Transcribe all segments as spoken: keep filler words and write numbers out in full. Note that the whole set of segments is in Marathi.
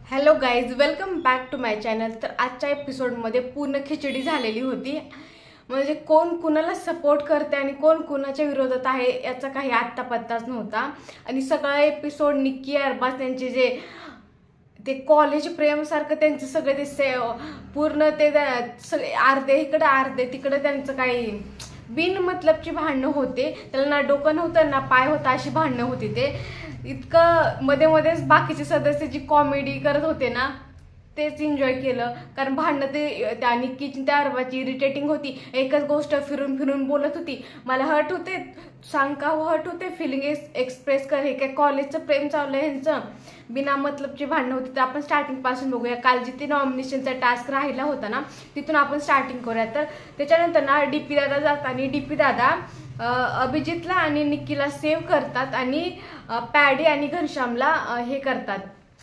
Hello guys, welcome back to my channel. तर आजच्या एपिसोडमध्ये पूर्ण खिचडी झालेली होती। म्हणजे कोण कुणाला सपोर्ट करते आणि कोण कुणाच्या विरोधात आहे याचा काही आत्ता पत्ताच नव्हता। आणि सगळा एपिसोड निक्की अरबाज त्यांचे जे ते कॉलेज प्रेम सारखं त्यांचं सगळं ते से पूर्ण ते सगळे अर्धे इकडे अर्धे तिकडे त्यांचं काही बिन मतलबची भांडणं होते। त्याला ना डोकं नव्हतं ना पाय होता अशी भांडणं होती। ते इतकं मध्ये मध्येच बाकीचे सदस्य जी कॉमेडी करत होते ना तेच एन्जॉय केलं। कारण भांडणं ते त्या निक्कीची त्या अरबाची इरिटेटिंग होती। एकच गोष्ट फिरून फिरून बोलत होती, मला हर्ट होते, सांग का हर्ट होते, फिलिंग एक्सप्रेस कर। हे काय कॉलेजचं प्रेम चाललंय ह्यांचं, बिना मतलबची भांडणं होती। तर आपण स्टार्टिंग पासून बघूया। काल जिथे नॉमिनेशनचा टास्क राहिला होता ना तिथून आपण स्टार्टिंग करूया। तर त्याच्यानंतर ना डीपी दादा जातात आणि डीपी दादा अभिजितला आणि निक्कीला सेव्ह करतात आणि पॅडी आणि घनश्यामला हे करतात,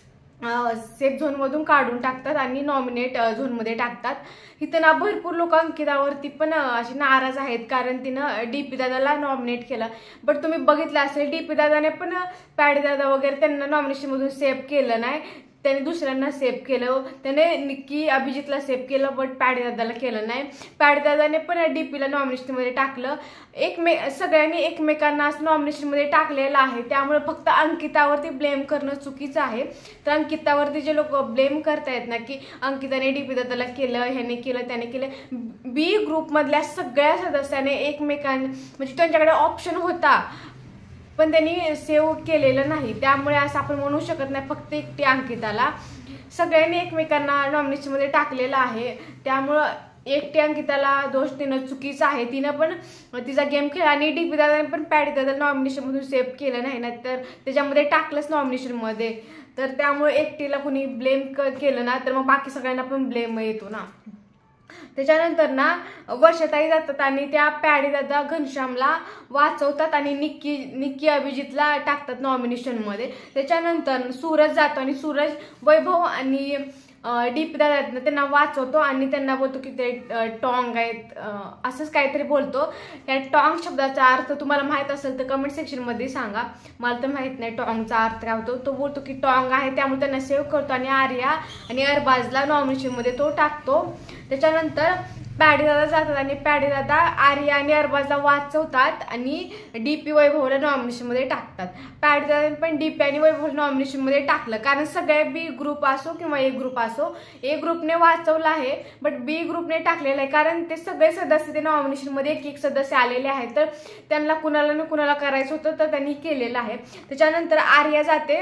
सेफ झोन मधून काढून टाकतात आणि नॉमिनेट झोन मध्ये टाकतात। इथं ना भरपूर लोक अंकितावरती पण अशी नाराज आहेत कारण तिनं डीपी दादाला नॉमिनेट केलं। बट तुम्ही बघितलं असेल डीपी दादाने पण पॅडी दादा वगैरे त्यांना नॉमिनेशन मधून सेव्ह केलं नाही, त्याने दुसऱ्यांना सेव्ह केलं। त्याने निक्की अभिजितला सेव्ह केलं बट पॅडी दादाला केलं नाही। पॅडी दादाने पण डीपीला नॉमिनेशन मध्ये टाकलं। एकमे सगळ्यांनी एकमेकांना नॉमिनेशन मध्ये टाकलेलं आहे, त्यामुळे फक्त अंकितावरती ब्लेम करणं चुकीचं आहे। तर अंकितावरती जे लोक ब्लेम करतायत ना की अंकिताने डीपी दादाला केलं, ह्याने केलं, त्याने केलं, बी ग्रुप मधल्या सगळ्या सदस्याने एकमेकां म्हणजे त्यांच्याकडे ऑप्शन होता पण त्यांनी सेव्ह केलेलं नाही, त्यामुळे असं आपण म्हणू शकत नाही फक्त एकटी अंकिताला। सगळ्यांनी एकमेकांना नॉमिनेशन मध्ये टाकलेलं आहे, त्यामुळं एकटी अंकिताला दोष देणं चुकीचं आहे। तिनं पण तिचा गेम खेळला आणि डीपी दादाने पण पॅडी दादा नॉमिनेशन मधून सेव्ह केलं नाही ना तर त्याच्यामध्ये टाकलंच नॉमिनेशन मध्ये। तर त्यामुळे एकटीला कुणी ब्लेम केलं ना तर मग बाकी सगळ्यांना पण ब्लेम येतो ना। त्याच्यानंतर ना वर्षाताई जातात आणि त्या पॅडी दादा घनश्यामला वाचवतात आणि निक्की निक्की अभिजितला टाकतात नॉमिनेशन मध्ये। त्याच्यानंतर सूरज जातो आणि सूरज वैभव आणि डीपी दादा त्यांना वाचवतो आणि त्यांना बोलतो की ते टॉंग आहेत, असंच काहीतरी बोलतो। या टॉंग शब्दाचा अर्थ तुम्हाला माहित असेल तर कमेंट सेक्शन मध्ये सांगा, मला तर माहित नाही टॉंगचा अर्थ काय होतो। तो बोलतो की टॉंग आहे, त्यामुळे त्यांना सेव्ह करतो आणि आर्या आणि अरबाजला नॉमिनेशन मध्ये तो टाकतो। त्याच्यानंतर पॅडी दादा जातात आणि पॅडी दादा आर्या आणि अरबाजला वाचवतात आणि डीपी वैभवला नॉमिनेशन मध्ये टाकतात। पॅडी दादा पण डीपी आणि वैभव नॉमिनेशन मध्ये टाकलं कारण सगळे बी ग्रुप असो किंवा ए ग्रुप असो, ए ग्रुपने वाचवलं आहे बट बी ग्रुपने टाकलेलं आहे कारण ते सगळे सदस्य ते नॉमिनेशन मध्ये एक एक सदस्य आलेले आहेत, तर त्यांना कुणाला ना कुणाला करायचं होतं तर त्यांनी केलेलं आहे। त्याच्यानंतर आर्या जाते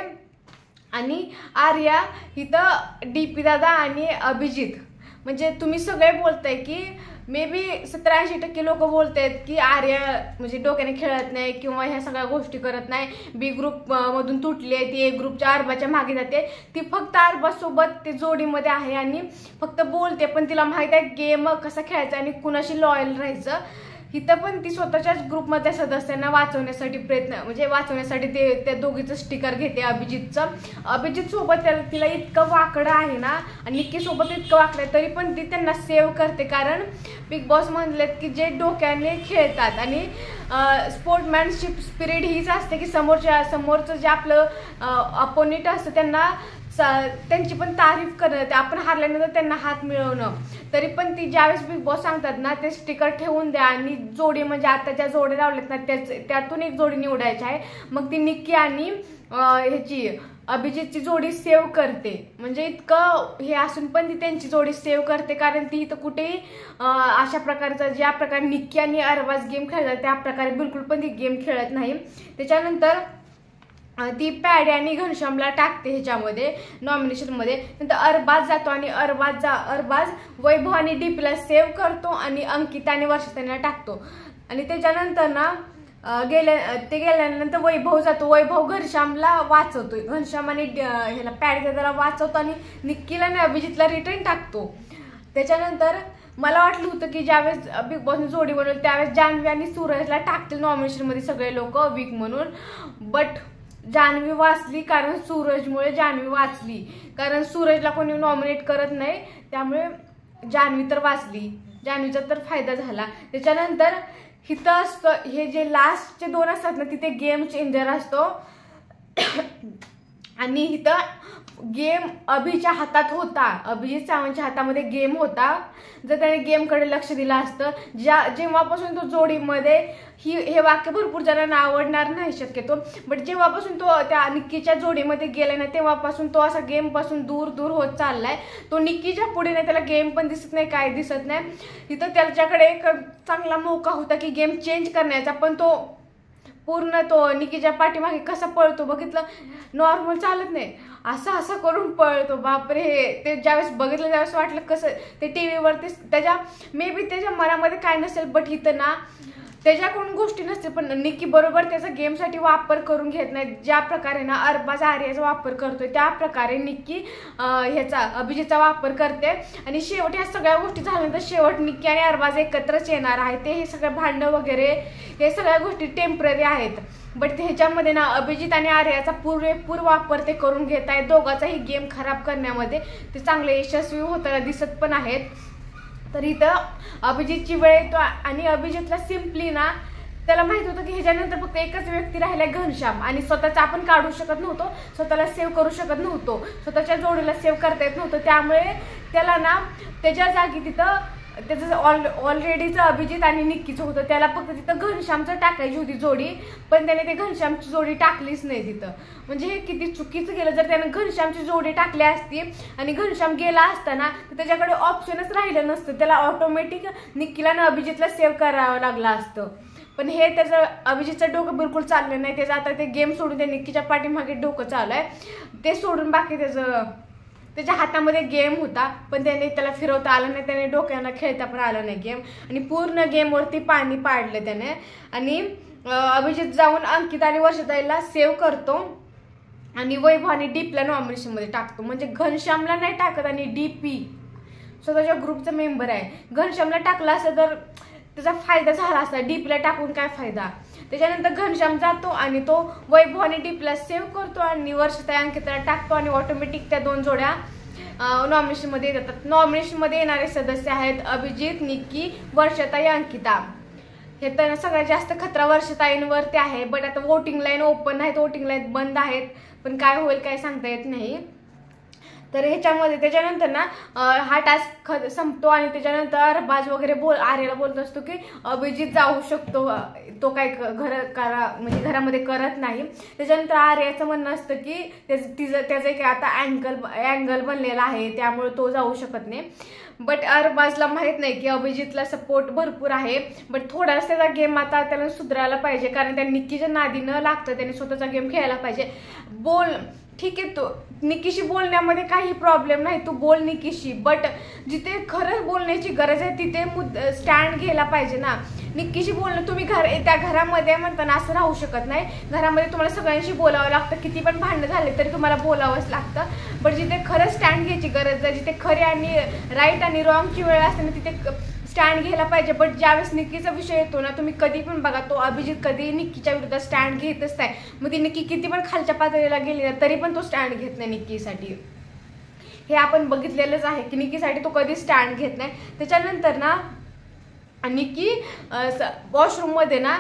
आणि आर्या इथं डीपी दादा आणि अभिजित म्हणजे तुम्ही सगळे बोलताय की मे बी सत्तर ऐंशी टक्के लोक बोलतायत की आर्या म्हणजे डोक्याने खेळत नाही किंवा ह्या सगळ्या गोष्टी करत नाही, बी ग्रुप मधून तुटली आहे, ती ए ग्रुपच्या अरबाच्या मागे जाते, ती फक्त अरबासोबत ते जोडीमध्ये आहे आणि फक्त बोलते पण तिला माहित आहे गेम कसा खेळायचा आणि कुणाशी लॉयल राहायचं। इथं पण ती स्वतःच्याच ग्रुपमधल्या सदस्यांना वाचवण्यासाठी प्रयत्न म्हणजे वाचवण्यासाठी ते त्या दोघीचं स्टिकर घेते अभिजितचं। अभिजित सोबत त्याला तिला इतकं वाकडं आहे ना आणि निक्की सोबत इतकं वाकडं आहे तरी पण ती त्यांना सेव्ह करते कारण बिग बॉस म्हणलेत की जे डोक्याने खेळतात आणि स्पोर्टमॅनशिप स्पिरिट हीच असते की समोरच्या समोरचं जे आपलं अपोनेंट असतं त्यांना त्यांची पण तारीफ करणं, आपण हारल्यानंतर त्यांना हात मिळवणं। तरी पण ती ज्यावेळेस बिग बॉस सांगतात ना ते स्टिकर ठेवून द्या आणि जोडी म्हणजे आता ज्या जोडी लावल्यात ना त्याच त्यातून एक जोडी निवडायची आहे, मग ती निक्की आणि ह्याची अभिजितची जोडी सेव्ह करते। म्हणजे इतकं हे असून पण ती त्यांची जोडी सेव्ह करते कारण ती इथं कुठेही अशा प्रकारचा ज्या प्रकारे निक्की आणि अरबाज गेम खेळतात त्या प्रकारे बिलकुल पण ती गेम खेळत नाही। त्याच्यानंतर ती पॅडी आणि घनश्यामला टाकते ह्याच्यामध्ये नॉमिनेशन मध्ये। नंतर अरबाज जातो आणि अरबाज जा अरबाज वैभव आणि डीपीला सेव्ह करतो आणि अंकिता आणि वर्षाताईंना टाकतो। आणि त्याच्यानंतर ना गेल्या ते गेल्यानंतर वैभव जातो, वैभव घनश्यामला वाचवतो, घनश्याम आणि ह्याला पॅडी दादाला वाचवतो आणि निक्कीला आणि अभिजितला रिटर्न टाकतो। त्याच्यानंतर मला वाटलं होतं की ज्यावेळेस बिग बॉसने जोडी बनवली त्यावेळेस जान्हवी आणि सूरजला टाकतील नॉमिनेशन मध्ये सगळे लोक वीक म्हणून, बट जान्हवी वाचली कारण सूरजमुळे जान्हवी वाचली कारण सूरजला कोणी नॉमिनेट करत नाही, त्यामुळे जान्हवी तर वाचली, जान्हवीचा तर फायदा झाला। त्याच्यानंतर हिथं असतं हे जे लास्टचे दोन असतात ना तिथे गेम चेंजर असतो आणि इथं गेम अभिच्या हातात होता, अभिजित सावंतच्या हातामध्ये गेम होता. जर त्याने गेमकडे लक्ष दिलं असतं, ज्या जेव्हापासून तो जोडीमध्ये, ही हे वाक्य भरपूर जणांना आवडणार नाही शक्यतो, बट जेव्हापासून तो त्या निक्कीच्या जोडीमध्ये गेलाय ना तेव्हापासून तो असा गेमपासून दूर दूर होत चाललाय. तो निक्कीच्या पुढे नाही, त्याला गेम पण दिसत नाही, काय दिसत नाही. तिथं त्याच्याकडे एक चांगला मौका होता की गेम चेंज करण्याचा, पण तो पूर्ण तो निक्कीच्या पाठीमागे कसा पळतो बघितलं, नॉर्मल चालत नाही, असं असं करून पळतो. बापरे, ते ज्यावेळेस बघितलं त्यावेळेस वाटलं कसं ते टी व्हीवरती त्याच्या मे बी त्याच्या मनामध्ये काय नसेल, बट इथं ना त्याच्याकडून गोष्टी नसते, पण निक्की बरोबर त्याचा गेमसाठी वापर करून घेत नाही. ज्या प्रकारे ना अरबाज आर्याचा वापर करतोय त्या प्रकारे निक्की ह्याचा अभिजितचा वापर करते. आणि शेवट ह्या सगळ्या गोष्टी झाल्यानंतर शेवट निक्की आणि अरबाज एकत्रच येणार आहे. ते हे सगळं भांडणं वगैरे हे सगळ्या गोष्टी टेम्पररी आहेत, बट ह्याच्यामध्ये ना अभिजित आणि आर्याचा पुरेपूर वापर ते करून घेत आहेत. दोघांचाही गेम खराब करण्यामध्ये ते चांगले यशस्वी होताना दिसत पण आहेत. तर इथं अभिजितची वेळ येतो आणि अभिजितला सिम्पली ना त्याला माहित होतं की ह्याच्यानंतर फक्त एकच व्यक्ती राहिलाय, घनश्याम, आणि स्वतःचा आपण काढू शकत नव्हतो, स्वतःला सेव्ह करू शकत नव्हतो, स्वतःच्या जोडीला सेव्ह करता येत नव्हतं. त्यामुळे त्याला ना त्याच्या जागी तिथं त्याचं ऑल ऑलरेडीचं अभिजित आणि निक्कीचं होतं, त्याला फक्त तिथं घनश्यामचं टाकायची होती जोडी, पण त्याने ते घनश्यामची जोडी टाकलीच नाही तिथं. म्हणजे हे किती चुकीचं गेलं. जर त्यानं घनश्यामची जोडी टाकली असती आणि घनश्याम गेला असताना तर त्याच्याकडे ऑप्शनच राहिलं नसतं, त्याला ऑटोमॅटिक निक्कीला ना अभिजितला सेव्ह करावं लागलं असतं. पण हे त्याचं अभिजितचं डोकं बिलकुल चाललं नाही. त्याचं आता ते गेम सोडून ते निक्कीच्या पाठीमागे डोकं चालू आहे, ते सोडून बाकी त्याचं त्याच्या हातामध्ये गेम होता, पण त्याने त्याला फिरवता आलं नाही, त्याने डोक्याला खेळता पण आलं नाही गेम, आणि पूर्ण गेमवरती पाणी पाडलं त्याने. आणि अभिजित जाऊन अंकिता आणि वर्षताईला सेव्ह करतो आणि वैभव आणि डीपला नॉमिनेशनमध्ये टाकतो. म्हणजे घनश्यामला नाही टाकत आणि डीपी स्वतःच्या ग्रुपचा मेंबर आहे, घनश्यामला टाकला असं तर त्याचा फायदा झाला असता, डीपला टाकून काय फायदा. त्याच्यानंतर घनश्याम जातो आणि तो वैभव आणि डीपला सेव्ह करतो आणि वर्षताई अंकिताला टाकतो आणि ऑटोमॅटिक त्या दोन जोड्या नॉमिनेशनमध्ये येतात. नॉमिनेशनमध्ये येणारे सदस्य आहेत अभिजित, निक्की, वर्षताई, अंकिता. हे तर सगळ्यात जास्त खतरा वर्षताईंवरती आहे, बट आता वोटिंग लाईन ओपन आहेत, वोटिंग लाईन बंद आहेत, पण काय होईल काय सांगता येत नाही. तर ह्याच्यामध्ये त्याच्यानंतर ना हा टास्क ख संपतो आणि त्याच्यानंतर अरबाज वगैरे बोल आर्याला बोलत असतो की अभिजित जाऊ शकतो, तो काय घर करा म्हणजे घरामध्ये करत नाही. त्याच्यानंतर आर्याचं म्हणणं असतं की त्याचं तिचं त्याचं एक आता अँगल अँगल बनलेला आहे, त्यामुळे तो जाऊ शकत नाही. बट अरबाजला माहित नाही की अभिजितला सपोर्ट भरपूर आहे, बट थोडासा त्याचा गेम आता त्याला सुधारायला पाहिजे, कारण त्या निक्कीच्या नादी न लागतं त्याने स्वतःचा गेम खेळायला पाहिजे. बोल ठीक आहे, तो निक्कीशी बोलण्यामध्ये काही प्रॉब्लेम नाही, तू बोल निक्कीशी, बट जिथे खरंच बोलण्याची गरज आहे तिथे मुद स्टँड घ्यायला पाहिजे ना. निक्कीशी बोलणं तुम्ही घर त्या घरामध्ये म्हणताना असं राहू शकत नाही, घरामध्ये तुम्हाला सगळ्यांशी बोलावं लागतं, किती पण भांडणं झाले तरी तुम्हाला बोलावंच लागतं. बट जिथे खरं स्टँड घ्यायची गरज आहे, जिथे खरे आणि राईट आणि रॉंगची वेळ असते ना तिथे स्टँड घ्यायला पाहिजे. बट ज्यावेळेस निक्कीचा विषय येतो ना, तुम्ही कधी पण बघा तो अभिजित कधी निक्कीच्या विरुद्ध स्टँड घेतच नाही. मग ती निक्की किती पण खालच्या पातळीला गेली ना तरी पण तो स्टँड घेत नाही निक्कीसाठी, हे आपण बघितलेलंच आहे की निक्कीसाठी तो कधी स्टँड घेत नाही. त्याच्यानंतर ना निक्की वॉशरूममध्ये ना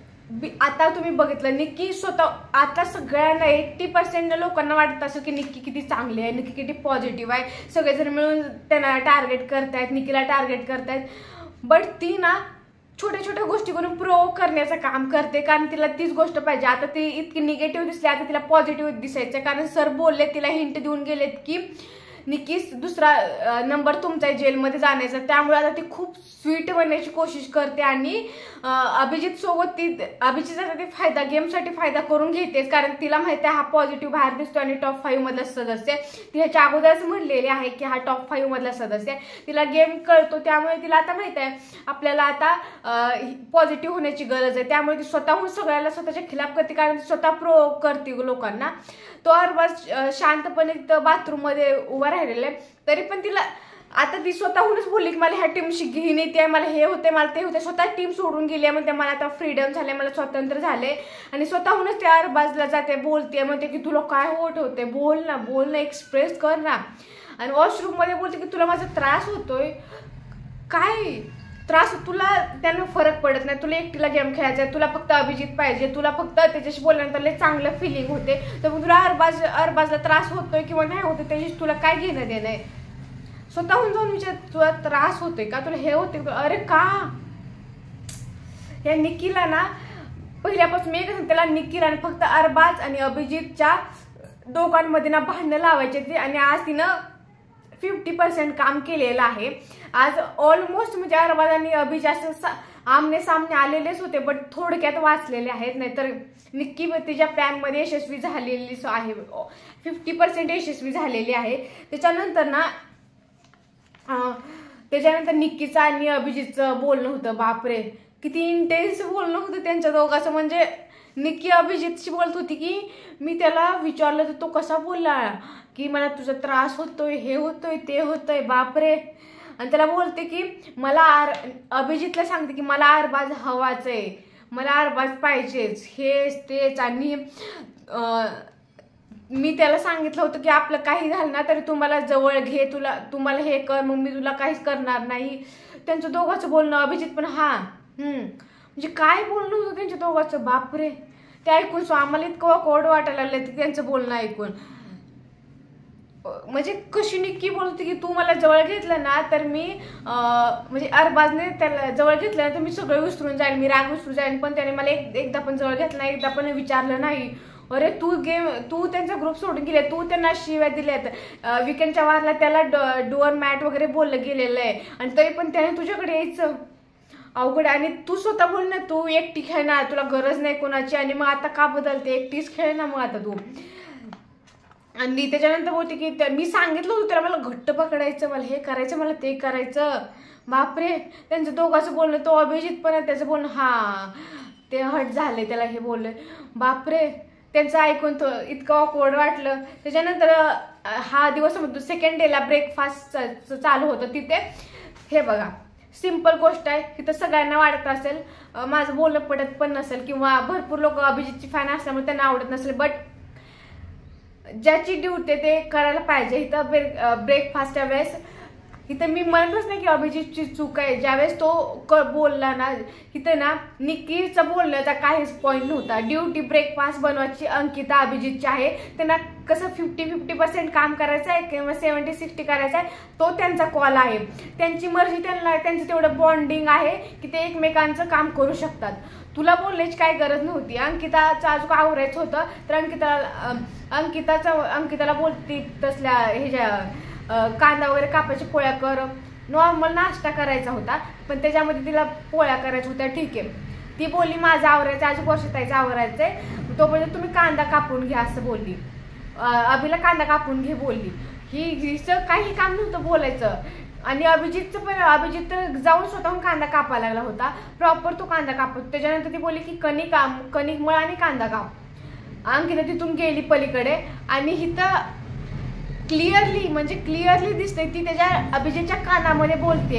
आता तुम्ही बघितलं निक्की स्वतः आता सगळ्यांना एट्टी पर्सेंट लोकांना वाटत असं की निक्की किती चांगली आहे, निक्की किती पॉझिटिव्ह आहे, सगळेजण मिळून त्यांना टार्गेट करतायत, निक्कीला टार्गेट करतायत. बट ती ना छोट्या छोट्या गोष्टी करून प्रोवोक करण्याचं काम करते, कारण तिला तीच गोष्ट पाहिजे. आता ती इतकी निगेटिव्ह दिसली, आता तिला पॉझिटिव्ह दिसायचं, कारण सर बोलले तिला हिंट देऊन गेलेत की निक्की दुसरा नंबर तुमचा आहे जेलमध्ये जाण्याचा, त्यामुळे आता ती खूप स्वीट बनण्याची कोशिश करते आणि अभिजित सोबत ती अभिजितचा ती फायदा गेमसाठी फायदा करून घेतेच, कारण तिला माहिती आहे हा पॉझिटिव्ह बाहेर दिसतो आणि टॉप फाईव्ह मधला सदस्य. ती ह्याच्या अगोदरच म्हणलेली आहे की हा टॉप फाईव्ह मधला सदस्य, तिला गेम कळतो, त्यामुळे तिला आता माहित आहे आपल्याला आता पॉझिटिव्ह होण्याची गरज आहे, त्यामुळे ती स्वतःहून सगळ्याला स्वतःच्या खिलाफ करते, कारण ती स्वतः प्रो करते लोकांना. तो अरबाज शांतपणे बाथरूम मध्ये उभा राहिलेला आहे, तरी पण तिला आता ती स्वतःहूनच बोलली की मला ह्या टीमशी घेऊन येते, मला हे होते, मला ते होते, स्वतः टीम सोडून गेली आहे, म्हणते मला आता फ्रीडम झाले, मला स्वातंत्र्य झाले, आणि स्वतःहूनच त्या अरबाजला जाते, बोलते, म्हणते की तुला काय होत होते, बोल ना, बोल ना, एक्सप्रेस कर ना. आणि वॉशरूम मध्ये बोलते की तुला माझा त्रास होतोय, काय त्रास तुला त्यानं फरक पडत नाही, तुला एकटीला गेम खेळायचा आहे, तुला फक्त अभिजित पाहिजे, तुला फक्त त्याच्याशी बोलल्यानंतर लय चांगलं फिलिंग होते, तर मग तुला अरबाज अरबाजला त्रास होतोय किंवा नाही होतोय त्याच्याशी तुला काय घेणं देणं आहे? स्वतःहून जाऊन विचार, तुला त्रास होतोय का, तुला हे होते, अरे का? या निकीला ना पहिल्यापासून मी कसं त्याला निकीला आणि फक्त अरबाज आणि अभिजितच्या दोघांमध्ये ना भांडणं लावायचे ते, आणि आज तिनं फिफ्टी पर्सेंट काम केलेलं आहे. आज ऑलमोस्ट म्हणजे अरबाज आणि अभिजित आमने सामने आलेलेच होते, बट थोडक्यात वाचलेले आहेत, नाहीतर निक्की तिच्या प्लॅनमध्ये यशस्वी झालेली आहे, फिफ्टी पर्सेंट यशस्वी झालेली आहे. त्याच्यानंतर ना त्याच्यानंतर निक्कीचं आणि अभिजितचं बोलणं होतं, बापरे किती इंटेन्स बोलणं होतं त्यांच्या दोघांचं. म्हणजे निक्की अभिजितशी बोलत होती की मी त्याला विचारलं तर तो कसा बोलला की मला तुझा त्रास होतोय, हे होतोय, ते होतोय, बापरे. आणि त्याला बोलते की मला आर अभिजितला सांगते की मला अरबाज हवाच आहे, मला अरबाज पाहिजेच, हेच तेच. आणि मी त्याला सांगितलं होतं की आपलं काही झालं ना तरी तुम्हाला जवळ घे, तुला तुम्हाला हे कर, मग मी तुला काहीच करणार नाही. त्यांचं दोघांचं बोलणं. अभिजित पण हा हम्म म्हणजे काय बोलणं होतं त्यांच्या दोघांचं, बापरे. ते ऐकून सो आम्हाला इतकं कोड वाटायला लागलं त्यांचं बोलणं ऐकून. म्हणजे कशी निक्की बोलते की तू मला जवळ घेतलं ना तर मी म्हणजे अरबाजने त्याला जवळ घेतलं ना तर मी सगळं विसरून जाईल, मी राग विसरून जाईल, पण त्याने मला एक एकदा पण जवळ घेतलं नाही, एकदा पण विचारलं नाही. अरे तू गेम तू त्यांचा ग्रुप सोडून गेले, तू त्यांना शिव्या दिल्यात, विकेंडच्या वारला त्याला डोअर मॅट वगैरे बोललं गेलेलं आहे, आणि तरी पण त्याने तुझ्याकडे यायचं, अवघड. आणि तू स्वतः बोल ना तू एकटी खेळणार, तुला गरज नाही कोणाची, आणि मग आता का बदलते, एकटीच खेळ ना मग आता तू. आणि त्याच्यानंतर बोलते की मी सांगितलं होतं त्याला मला घट्ट पकडायचं, मला हे करायचं, मला ते करायचं, बापरे. त्यांचं दोघांचं बोलणं, तो अभिजित पण आहे त्याचं बोलणं, हा ते हट झाले त्याला हे बोललं, बापरे. त्यांचं ऐकून तो इतकं ऑकवर्ड वाटलं. त्याच्यानंतर हा दिवस म्हणतो सेकंड डेला ब्रेकफास्ट चालू होतं तिथे. हे बघा सिंपल गोष्ट आहे, तिथं सगळ्यांना वाटत असेल, माझं बोलणं पडत पण नसेल किंवा भरपूर लोक अभिजितची फॅन असल्यामुळे त्यांना आवडत नसेल, बट ज्याची ड्युटी ते करायला पाहिजे. इथं ब्रेक ब्रेकफास्टच्या वेळेस इथं मी म्हणतच नाही की अभिजितची चूक आहे, ज्यावेळेस तो बोलला ना इथं ना निक्कीचं बोलण्याचा काहीच पॉईंट नव्हता. ड्युटी ब्रेकफास्ट बनवायची अंकिता अभिजितची आहे, त्यांना कसं फिफ्टी फिफ्टी पर्सेंट काम करायचं आहे किंवा सेवन्टी सिक्स्टी करायचं आहे, तो त्यांचा कॉल आहे, त्यांची मर्जी, त्यांना त्यांचं तेवढं बॉन्डिंग आहे की ते एकमेकांचं काम करू शकतात. तुला बोलण्याची काही गरज नव्हती. अंकिताचं अजून आवरायचं होतं तर अंकिताला अंकिताचं अंकिताला बोलते तसल्या ह्याच्या कांदा वगैरे कापायची पोळ्या कर, नॉर्मल नाश्ता करायचा होता, पण त्याच्यामध्ये तिला पोळ्या करायच्या होत्या, ठीक आहे. ती बोलली माझं आवरायचं, अजून वर्षताईचं आवरायचंय, तो म्हणजे तुम्ही कांदा कापून घ्या असं बोलली, अभिला कांदा कापून घे बोलली. ही हिचं काही काम नव्हतं बोलायचं. आणि अभिजितचं पण अभिजित जाऊन स्वतःहून कांदा कापायला लागला होता, प्रॉपर तो कांदा कापत. त्याच्यानंतर ती बोलली की कणिक कणिक मळ आणि कांदा काप. अंकिता तिथून गेली पलीकडे आणि हिथं क्लिअरली म्हणजे क्लिअरली दिसते ती त्याच्या अभिजितच्या कानामध्ये बोलते,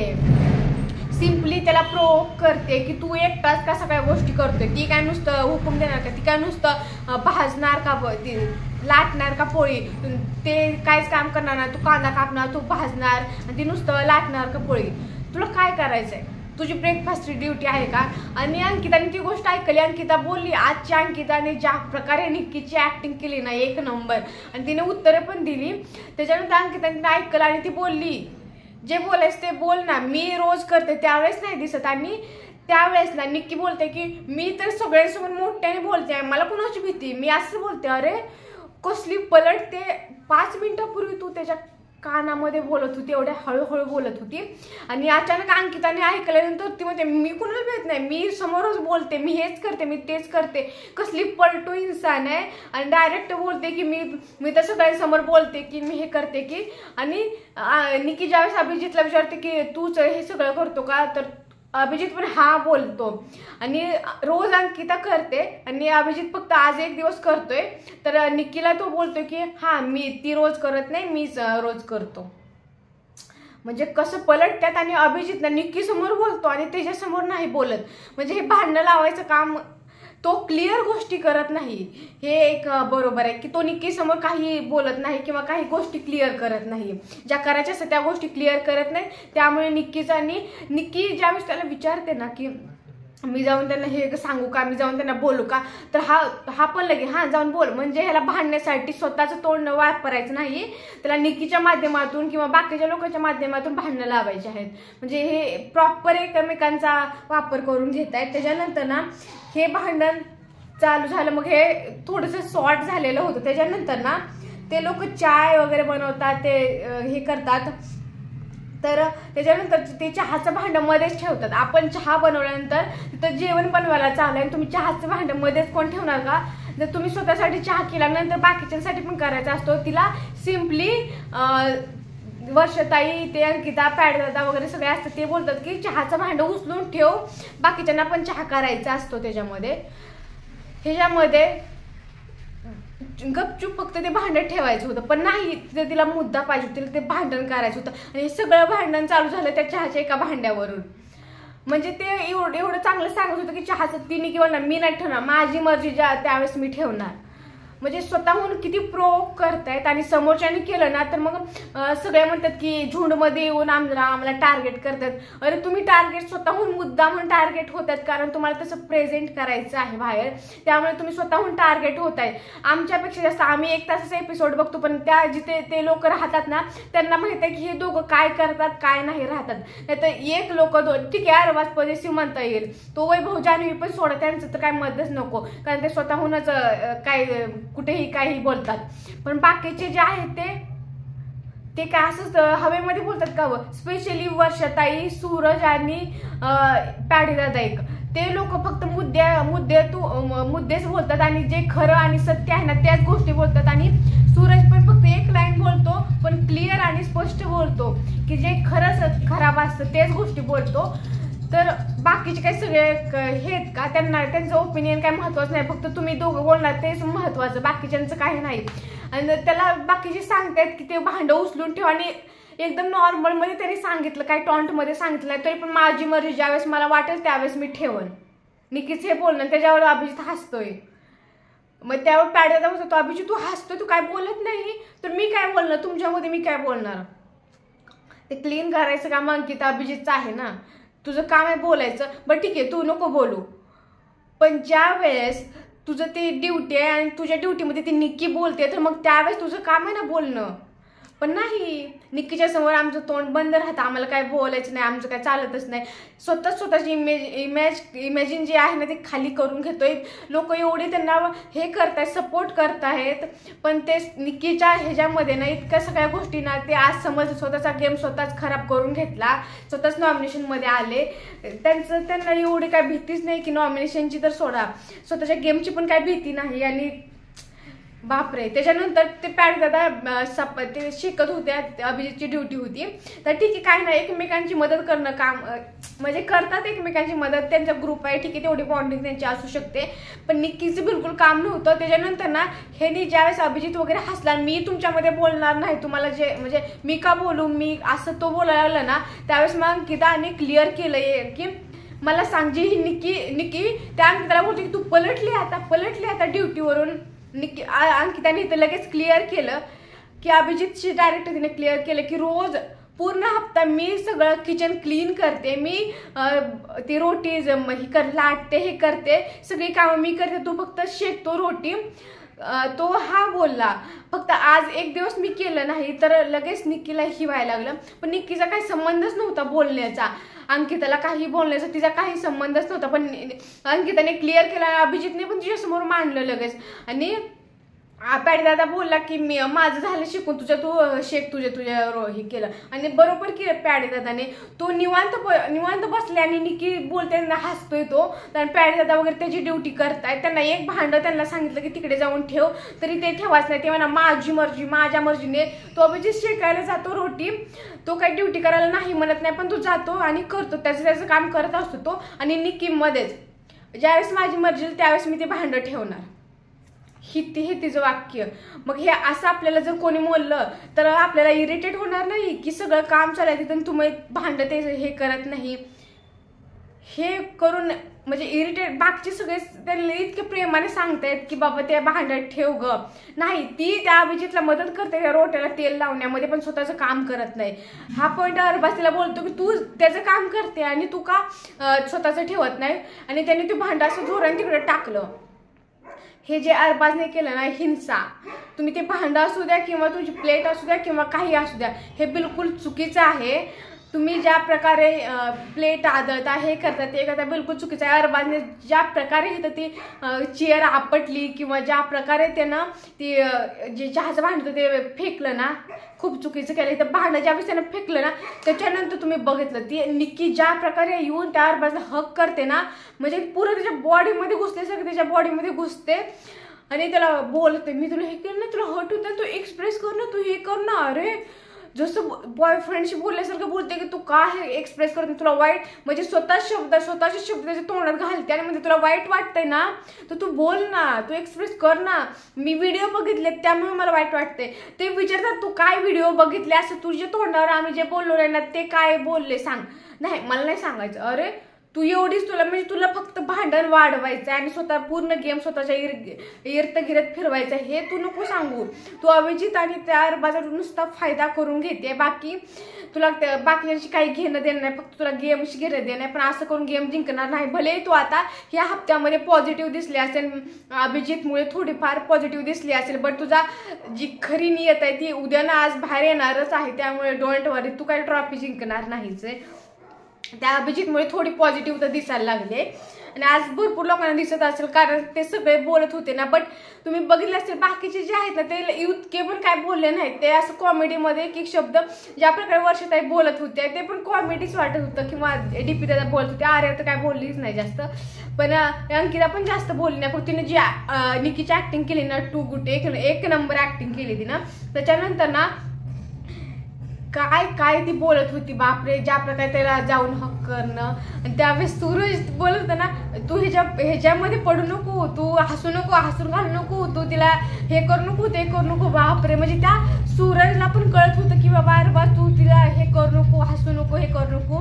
सिम्पली त्याला प्रोवोक करते की तू एकटाच का सगळ्या गोष्टी करतोय, ती काय नुसतं हुकूम देणार का, ती काय नुसतं भाजणार का, ती लाटणार का पोळी, ते काहीच काम करणार ना, तू कांदा कापणार, तू भाजणार आणि ती नुसतं लाटणार का पोळी, तुला काय करायचंय, तुझी ब्रेकफास्टची ड्युटी आहे का. आणि अंकिताने ती गोष्ट ऐकली, अंकिता बोलली, आजच्या अंकिताने ज्या प्रकारे निक्कीची ऍक्टिंग केली ना एक नंबर, आणि तिने उत्तरं पण दिली. त्याच्यानंतर अंकिताने तिने ऐकलं आणि ती बोलली जे बोलायचं ते बोल ना, मी रोज करते त्यावेळेस नाही दिसत. आणि त्यावेळेस ना निक्की बोलते की मी तर सगळ्यांसमोर मोठ्याने बोलते, मला कुणाची भीती, मी असं बोलते. अरे कसली पलटते, पाच मिनिटापूर्वी तू त्याच्या कानामध्ये बोलत होती, एवढ्या हळूहळू बोलत होती, आणि अचानक अंकिताने ऐकल्यानंतर ती म्हणते मी कुणाला भेट नाही, मी समोरच बोलते, मी हेच करते, मी तेच करते. कसली पलटू इंसान आहे. आणि डायरेक्ट बोलते की मी मी तर सगळ्यांसमोर बोलते की मी हे करते की. आणि निक्की ज्यावेळेस अभिजितला विचारते की तूच हे सगळं करतो का, तर अभिजित पण हा बोलतो. आणि रोज अंकिता करते आणि अभिजित फक्त आज एक दिवस करतोय, तर निक्कीला तो बोलतोय की हा मी ती रोज करत नाही, मीच रोज करतो. म्हणजे कसं पलटतात. आणि अभिजित ना निक्की समोर बोलतो आणि त्याच्यासमोर नाही बोलत. म्हणजे हे भांडणं लावायचं काम तो क्लिअर गोष्टी करत नाही, हे एक बरोबर आहे की तो निक्की समोर काही बोलत नाही किंवा काही गोष्टी क्लिअर करत नाही, ज्या करायच्या असतात त्या गोष्टी क्लिअर करत नाही. त्यामुळे निक्कीचा आणि निक्की ज्यावेळेस त्याला विचारते ना की मी जाऊन त्यांना हे सांगू का, मी जाऊन त्यांना बोलू का, तर हा हा पण लगे हां जाऊन बोल, म्हणजे ह्याला भांडण्यासाठी स्वतःचं तोंड वापरायचं नाही, त्याला निक्कीच्या माध्यमातून किंवा बाकीच्या लोकांच्या माध्यमातून भांडणं लावायचे आहेत. म्हणजे हे प्रॉपर एकमेकांचा वापर करून घेत आहेत. त्याच्यानंतर ना हे भांडण चालू झालं, मग हे थोडंसं सॉर्ट झालेलं होतं. त्याच्यानंतर ना ते लोक चाय वगैरे बनवतात, ते हे करतात, तर त्याच्यानंतर ते चहाचं भांडं मध्येच ठेवतात. आपण चहा बनवल्यानंतर तिथं जेवण बनवायला चालू आहे, तुम्ही चहाचं भांडं मध्येच कोण ठेवणार का? जर तुम्ही स्वतःसाठी चहा केल्यानंतर बाकीच्यांसाठी पण करायचा असतो. तिला सिम्पली वर्षताई, ते अंकिता, पॅडदादा वगैरे सगळे असतात, ते बोलतात की चहाचं भांडं उचलून ठेव, बाकीच्यांना पण चहा करायचा असतो. त्याच्यामध्ये ह्याच्यामध्ये गपचूप फक्त ते भांडण ठेवायचं होतं, पण नाही, तिथे तिला मुद्दा पाहिजे, तिला ते भांडण करायचं होतं. आणि हे सगळं भांडण चालू झालं त्या चहाच्या एका भांड्यावरून. म्हणजे ते एवढं एवढं चांगलं सांगत होतं की चहाचं तिने किंवा ना मी नाही ठेवणार, माझी मर्जी ज्या त्यावेळेस मी ठेवणार. म्हणजे स्वतःहून किती प्रोवोक करतायत. आणि समोरच्याने केलं ना तर मग सगळे म्हणतात की झुंडमध्ये येऊन आम्हाला आम्हाला टार्गेट करतात. अरे तुम्ही टार्गेट स्वतःहून मुद्दा म्हणून टार्गेट होतात, कारण तुम्हाला तसं प्रेझेंट करायचं आहे बाहेर, त्यामुळे तुम्ही स्वतःहून टार्गेट होत आहे. आमच्यापेक्षा जास्त आम्ही एक तासाचा एपिसोड बघतो, पण त्या जिथे ते लोक राहतात ना त्यांना माहित आहे की हे दोघं काय करतात काय नाही राहतात. नाही तर एक लोक दोन ठीक आहे आरवाज पॉझिटिव्ह म्हणता येईल, तो वैभव जान्हवी पण सोडा, त्यांचं तर काय मदतच नको, कारण ते स्वतःहूनच काय कुठेही काही बोलतात. पण बाकीचे जे आहेत ते ते काय असंच हवेमध्ये बोलतात का? व स्पेशली वर्षताई, सूरज आणि पॅडीदादा एक, ते लोक फक्त मुद्दे मुद्दे तू मुद्देच बोलतात आणि जे खरं आणि सत्य आहे ना त्याच गोष्टी बोलतात. आणि सूरज पण फक्त एक लाईन बोलतो, पण क्लिअर आणि स्पष्ट बोलतो की जे खरंच खराब असतं तेच गोष्टी बोलतो. तर बाकीचे काही सगळे हे आहेत का, त्यांना त्यांचं ओपिनियन काय महत्वाचं नाही, फक्त तुम्ही दोघं बोलणार तेच महत्वाचं, बाकीच्यांचं काही नाही. आणि त्याला बाकीचे सांगतायत की ते भांडं उचलून ठेवा, आणि एकदम नॉर्मलमध्ये त्यांनी सांगितलं, काय टॉन्टमध्ये सांगितलं, तरी पण माझी मर्जी, ज्यावेळेस मला वाटेल त्यावेळेस मी ठेवन. निक्कीच हे बोलणं, त्याच्यावर अभिजित हसतोय. मग त्यावर पॅडदादा म्हणतो, अभिजित तू हसतोय, तू काय बोलत नाही, तर मी काय बोलणार तुमच्यामध्ये, मी काय बोलणार? ते क्लीन करायचं काम अंकिता अभिजितचं आहे ना, तुझं काम आहे बोलायचं. बरं ठीक आहे तू नको बोलू, पण ज्या वेळेस तुझं ते ड्युटी आहे आणि तुझ्या ड्युटीमध्ये ती निक्की बोलते, तर मग त्यावेळेस तुझं काम आहे ना बोलणं. पण नाही, निक्कीच्या समोर आमचं तोंड बंद राहतं, आम्हाला काय बोलायचं नाही, आमचं काय चालतच नाही. स्वतःच स्वतःची इमेज इमेज इमॅजिन जे आहे ना ते खाली करून घेतोय. लोक एवढे त्यांना हे करतायत, सपोर्ट करतायत, पण ते निक्कीच्या ह्याच्यामध्ये ना इतक्या सगळ्या गोष्टी ना ते आज समज स्वतःचा गेम स्वतःच खराब करून घेतला, स्वतःच नॉमिनेशनमध्ये आले. त्यांचं त्यांना एवढी काय भीतीच नाही की नॉमिनेशनची तर सोडा, स्वतःच्या गेमची पण काय भीती नाही. आणि बापरे, त्याच्यानंतर ते पॅडदादा सप ते शिकत होत्या, अभिजितची ड्युटी होती, तर ठीक आहे काय नाही, एकमेकांची मदत करणं काम म्हणजे करतात एकमेकांची मदत, त्यांचा ग्रुप आहे ठीक आहे, तेवढी बॉन्डिंग त्यांची असू शकते. पण निक्कीचं बिलकुल काम नव्हतं. त्याच्यानंतर ना ह्यांनी ज्यावेळेस अभिजित वगैरे हसला, मी तुमच्यामध्ये बोलणार नाही, तुम्हाला जे म्हणजे मी का बोलू, मी असं तो बोलायला लागला ना, त्यावेळेस मग अंकिताने क्लिअर केलं की मला सांग, जी ही निक्की निक्की त्या अंकिताला बोलते की तू पलटली आता पलटली आता ड्युटीवरून. निक्की अंकिताने इथं लगेच क्लिअर केलं की अभिजितशी डायरेक्ट तिने क्लिअर केलं की रोज पूर्ण हप्ता मी सगळं किचन क्लीन करते, मी ती रोटी ही कर लाटते, हे करते, सगळी कामं मी करते, तू फक्त शेकतो रोटी. तो हा बोलला, फक्त आज एक दिवस मी केलं नाही तर लगेच निक्कीला ही व्हायला लागलं. पण निक्कीचा काही संबंधच नव्हता बोलण्याचा, अंकिताला काही बोलण्याचा तिचा काही संबंधच नव्हता. पण अंकिताने क्लिअर केला, अभिजितने पण तिच्यासमोर मांडलं लगेच. आणि पॅडीदादा बोलला की मी माझं झालं शिकून, तुझ्या तू शेक तुझ्या तुझ्या हे केलं. आणि बरोबर केलं पॅडीदादाने. तो निवांत निवांत बसले आणि निक्की बोलते हसतोय तो, तर पॅडीदादा वगैरे त्याची ड्युटी करतायत. त्यांना एक भांडं त्यांना सांगितलं की तिकडे जाऊन ठेव, तरी ते ठेवाच नाही. ते म्हणा माझी मर्जी, माझ्या मर्जीने. तो अभिजित शेकायला जातो रोटी, तो काही ड्युटी करायला नाही म्हणत नाही, पण तो जातो आणि करतो, त्याचं त्याचं काम करत असतो तो. आणि निक्की मध्येच, ज्यावेळेस माझी मर्जी त्यावेळेस मी ते भांडं ठेवणार, ही ती हे तिचं वाक्य. मग हे असं आपल्याला जर कोणी बोललं तर आपल्याला इरिटेट होणार नाही की सगळं काम चालायचं तिथं तुम्ही भांडं ते हे करत नाही. हे करून म्हणजे इरिटेट बाकीचे सगळे त्यांना इतके प्रेमाने सांगतायत की बाबा ते भांडण ठेव ग, नाही ती त्या अभिजितला मदत करते त्या रोट्याला तेल लावण्यामध्ये पण स्वतःचं काम करत नाही. हा पॉईंट अरबाज तिला बोलतो की तू त्याचं काम करते आणि तू का स्वतःचं ठेवत नाही, आणि त्याने ते भांडं असं जोराने तिकडे टाकलं. हे जे अरबाजने केलं ना हिंसा, तुम्ही ते भांडं असू द्या किंवा तुझी प्लेट असू द्या किंवा काही असू द्या, हे बिलकुल चुकीचं आहे. तुम्ही ज्या प्रकारे प्लेट आदळता हे करता ते करता बिलकुल चुकीचं आहे. अरबाजने ज्या प्रकारे इथं ती चेअर आपटली किंवा ज्या प्रकारे त्यानं ती जे चहाचं भांडं ते फेकलं ना, खूप चुकीचं केलं. इथं भांडं ज्यावेळेस त्यानं फेकलं ना त्याच्यानंतर तुम्ही बघितलं ती निक्की ज्या प्रकारे येऊन त्या अरबाजला हक करते ना, म्हणजे पुरं त्याच्या बॉडीमध्ये घुसते, सगळं त्याच्या बॉडीमध्ये घुसते आणि त्याला बोलते मी तुला हे कर ना, तुला हट होतं, तू एक्सप्रेस कर ना, तू हे कर ना. अरे जसं बॉयफ्रेंडशी बोलल्यासारखं बोलते की तू का हे एक्सप्रेस करते, तुला वाईट म्हणजे स्वतः शब्द स्वतःचे शब्द त्याच्या तोंडात घालते आणि म्हणजे तुला वाईट वाटतंय ना तर तू बोल ना, तू एक्सप्रेस कर ना. मी व्हिडिओ बघितले त्यामुळे मला वाईट वाटते. ते विचारतात तू काय व्हिडिओ बघितले, असं तुझ्या तोंडावर आम्ही जे बोललो नाही ना ते काय बोलले सांग. नाही मला नाही सांगायचं. अरे तू एवढीच तुला म्हणजे तुला फक्त भांडण वाढवायचं आणि स्वतः पूर्ण गेम स्वतःच्या इर इर्त गिरत फिरवायचं, हे तू नको सांगू. तू अभिजित आणि त्या अरबाजचा नुसता फायदा करून घेते, बाकी तुला बाकीच्यांशी काही घेणं देणं नाही, फक्त तुला गेमशी घेणं देणं नाही. पण असं करून गेम जिंकणार नाही. भले तू आता ह्या हप्त्यामध्ये पॉझिटिव्ह दिसली असेल, अभिजितमुळे थोडीफार पॉझिटिव्ह दिसली असेल, बट तुझा जी खरी नियत आहे ती उद्या ना आज बाहेर येणारच आहे. त्यामुळे डोंट वरी, तू काही ट्रॉफी जिंकणार नाहीच आहे. त्या अभिजितमुळे थोडी पॉझिटिव्ह तर दिसायला लागले आणि आज भरपूर लोकांना दिसत असेल, कारण ते सगळे बोलत होते ना. बट तुम्ही बघितले असेल बाकीचे जे आहेत ना ते इतके पण काय बोलले नाहीत. ते असं कॉमेडीमध्ये एक एक शब्द ज्या प्रकारे वर्षाताई बोलत होते ते पण कॉमेडीच वाटत होतं, किंवा डीपी दादा बोलत होते. आर्या तर काय बोललीच नाही जास्त, पण अंकिता पण जास्त बोलली नाही. पण तिने जी निकीची ऍक्टिंग केली ना टू गुटे एक नंबर ऍक्टिंग केली ती ना. त्याच्यानंतर ना काय काय ती बोलत होती बापरे, ज्या प्रकारे त्याला जाऊन हक करणं. आणि त्यावेळेस सूरज बोलत होता ना तू ह्याच्या ह्याच्यामध्ये पडू नको, तू हसू नको, हसून घालू नको, तू तिला हे करू नको ते करू नको. बापरे, म्हणजे त्या सूरजला पण कळत होतं की बाबा अरबाज तू तिला हे करू नको, हसू नको, हे करू नको.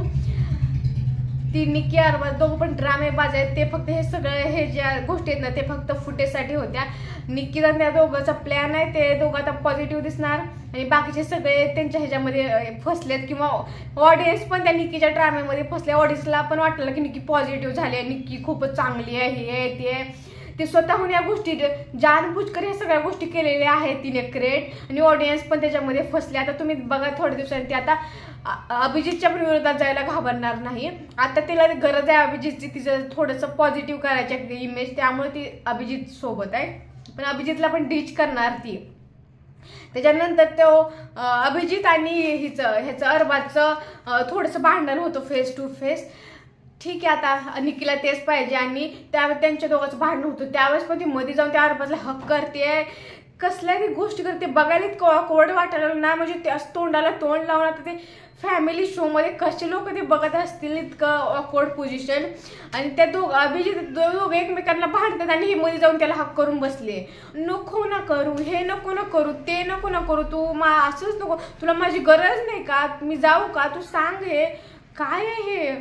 ती निक्की अरबाज दोघं पण ड्रामेबाज आहेत. ते फक्त हे सगळं हे ज्या गोष्टी आहेत ना ते फक्त फुटेजसाठी होत्या. निक्कीचा त्या दोघांचा प्लॅन आहे, ते दोघं आता पॉझिटिव्ह दिसणार आणि बाकीचे सगळे त्यांच्या ह्याच्यामध्ये फसलेत, किंवा ऑडियन्स पण त्या निक्कीच्या ड्रामेमध्ये फसले. ऑडियन्सला पण वाटलं की निक्की पॉझिटिव्ह झाली आहे, निक्की खूपच चांगली आहे, हे आहे ते आहे. ते स्वतःहून या गोष्टी जानबूजकर ह्या सगळ्या गोष्टी केलेल्या आहेत तिने क्रिएट, आणि ऑडियन्स पण त्याच्यामध्ये फसले. आता तुम्ही बघा थोड्या दिवसांनी ती आता अभिजितच्या पण विरोधात जायला घाबरणार नाही. आता तिला गरज आहे अभिजितची, तिचं थोडंसं पॉझिटिव्ह करायचं इमेज, त्यामुळे ती अभिजित सोबत आहे. पण अभिजितला पण डीच करणार ती. त्याच्यानंतर तो अभिजित आणि हिचं ह्याचं अरबाजचं थोडंसं भांडण होतं फेस टू फेस. ठीक आहे, आता निकीला तेच पाहिजे आणि त्यावेळेस त्यांच्या दोघांचं भांडण होतं. त्यावेळेस पण ती मध्ये जाऊन त्या अरबाजला हक करते, कसल्या ती गोष्टी करते बघायला इतकं ऑकवर्ड वाटायला ना. म्हणजे ते तोंडाला तोंड लावून आता ते फॅमिली शोमध्ये कसे लोक ते बघत असतील, इतकं ऑकवर्ड पोझिशन. आणि त्या दोघ अभिजित दोघं एकमेकांना भांडतात आणि हे मध्ये जाऊन त्याला हक करून बसले. नको ना करू, हे नको ना करू, ते नको ना करू, तू मा असंच नको, तुला माझी गरज नाही का, मी जाऊ का, तू सांग. हे काय आहे हे,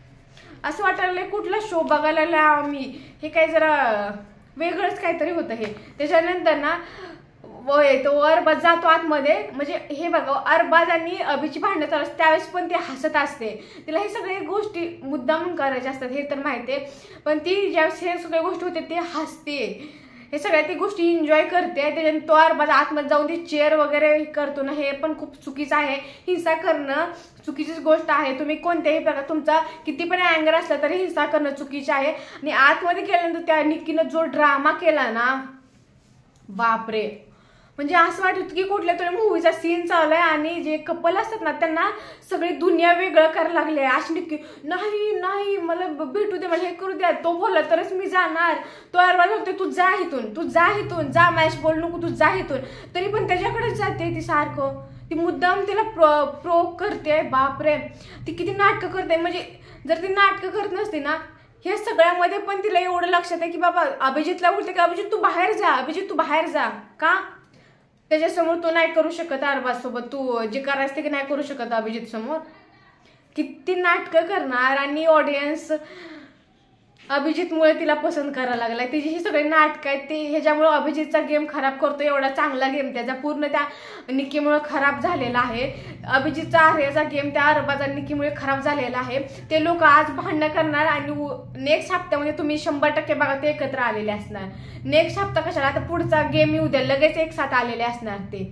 असं वाटायला कुठला शो बघायला लाव मी, हे काय जरा वेगळंच काहीतरी होतं हे. त्याच्यानंतर ना वय तो अरबाज जातो आतमध्ये, म्हणजे हे बघा अरबाज आणि अभिची भांडणं चालू असते त्यावेळेस पण ते हसत असते. तिला हे सगळे गोष्टी मुद्दामून करायच्या असतात हे तर माहिती आहे, पण ती ज्यावेळेस हे सगळ्या गोष्टी होते ते हसते, हे सगळ्या ती गोष्टी एन्जॉय करते. त्याच्याने तो अरबाज आतमध्ये जाऊन ती चेअर वगैरे करतो ना, हे पण खूप चुकीचं आहे. हिंसा करणं चुकीचीच गोष्ट आहे. तुम्ही कोणत्याही प्रकार तुमचा किती पण अँगर असला तरी हिंसा करणं चुकीचं आहे. आणि आतमध्ये केल्यानंतर त्या निक्कीनं जो ड्रामा केला ना बापरे, म्हणजे असं वाटत की कुठल्या तरी मूवीचा सीन चालू आहे आणि जे कपल असतात ना त्यांना सगळी दुनिया वेगळं करायला लागले. अशी निक्की नाही नाही मला भेटू दे, मला हे करू द्या, तो बोलला तरच मी जाणार. तो अरबाज होते तू जा इथून, तू जा इथून, जा मॅच बोल नको, तू जा इथून. तरी पण त्याच्याकडेच जाते ती सारखं, ती मुद्दाम तिला प्रो प्रोक करते. बापरे, ती किती नाटकं करते. म्हणजे जर ती नाटकं करत नसते ना हे सगळ्यामध्ये पण तिला एवढं लक्षात आहे की बाबा अभिजितला बोलते की अभिजित तू बाहेर जा, अभिजित तू बाहेर जा. का त्याच्यासमोर तो नाही करू शकत अरबाज सोबत, तू जे करायचं ते नाही करू शकत अभिजित समोर. किती नाटकं करणार आणि ऑडियन्स अभिजितमुळे तिला पसंत करायला लागलाय. तिची ही सगळी नाटकं आहेत ते ह्याच्यामुळे अभिजितचा गेम खराब करतो. एवढा चांगला गेम त्याचा पूर्ण त्या निक्कीमुळे खराब झालेला आहे. अभिजितचा आर्याचा गेम त्या अरबाजा निक्कीमुळे खराब झालेला आहे. ते लोक आज भांडणं करणार आणि नेक्स्ट हप्त्यामध्ये तुम्ही शंभर टक्के बघा ते एकत्र आलेले असणार. नेक्स्ट हप्ता कशाला, आता पुढचा गेम येऊ द्या, लगेच एक साथ आलेले असणार ते.